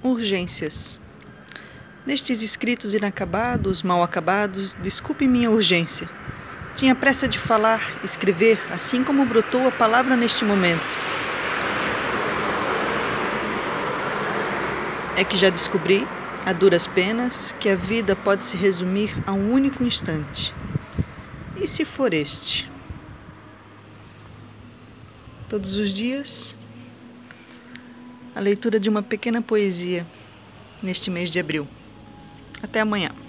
urgências. Nestes escritos inacabados, mal acabados, desculpe minha urgência. Tinha pressa de falar, escrever, assim como brotou a palavra neste momento. É que já descobri, a duras penas, que a vida pode se resumir a um único instante. E se for este? Todos os dias, a leitura de uma pequena poesia neste mês de abril. Até amanhã.